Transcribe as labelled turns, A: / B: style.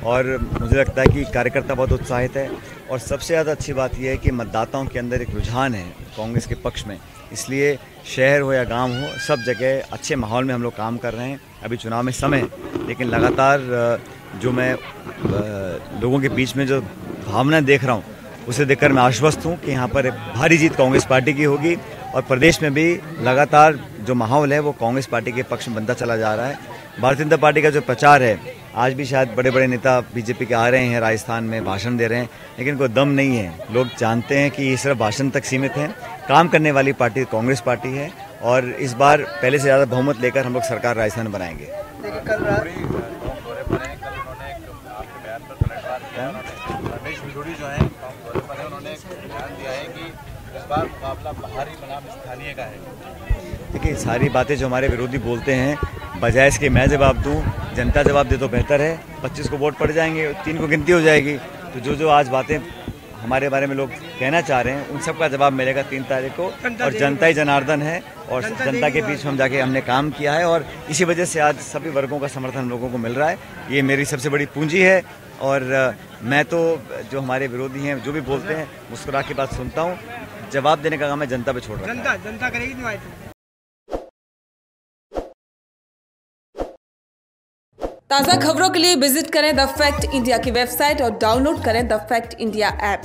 A: और मुझे लगता है कि कार्यकर्ता बहुत उत्साहित है। और सबसे ज़्यादा अच्छी बात यह है कि मतदाताओं के अंदर एक रुझान है कांग्रेस के पक्ष में, इसलिए शहर हो या गांव हो, सब जगह अच्छे माहौल में हम लोग काम कर रहे हैं। अभी चुनाव में समय है, लेकिन लगातार जो मैं लोगों के बीच में जो भावना देख रहा हूँ, उसे देखकर मैं आश्वस्त हूँ कि यहाँ पर भारी जीत कांग्रेस पार्टी की होगी। और प्रदेश में भी लगातार जो माहौल है वो कांग्रेस पार्टी के पक्ष में बनता चला जा रहा है। भारतीय जनता पार्टी का जो प्रचार है, आज भी शायद बड़े बड़े नेता बीजेपी के आ रहे हैं, राजस्थान में भाषण दे रहे हैं, लेकिन कोई दम नहीं है। लोग जानते हैं कि ये सिर्फ भाषण तक सीमित है। काम करने वाली पार्टी कांग्रेस पार्टी है और इस बार पहले से ज़्यादा बहुमत लेकर हम लोग सरकार राजस्थान में बनाएंगे। देखिए, सारी बातें जो हमारे विरोधी बोलते हैं, बजाय इसके मैं जवाब दूं, जनता जवाब दे तो बेहतर है। 25 को वोट पड़ जाएंगे, 3 को गिनती हो जाएगी। तो जो आज बातें हमारे बारे में लोग कहना चाह रहे हैं, उन सब का जवाब मिलेगा 3 तारीख को। और जनता ही जनार्दन है और जनता के बीच में हम जाके हमने काम किया है और इसी वजह से आज सभी वर्गों का समर्थन हम लोगों को मिल रहा है। ये मेरी सबसे बड़ी पूंजी है और मैं तो जो हमारे विरोधी हैं जो भी बोलते हैं, मुस्कुरा के बात सुनता हूँ। जवाब देने का काम मैं जनता पे छोड़ रहा हूँ।
B: जनता करेगी।
C: ताज़ा खबरों के लिए विजिट करें द फैक्ट इंडिया की वेबसाइट और डाउनलोड करें द फैक्ट इंडिया ऐप।